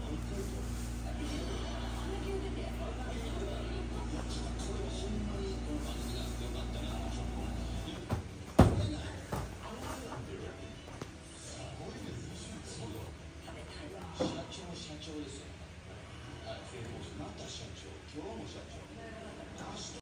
社長ですよ。はい、また社長、今日も社長。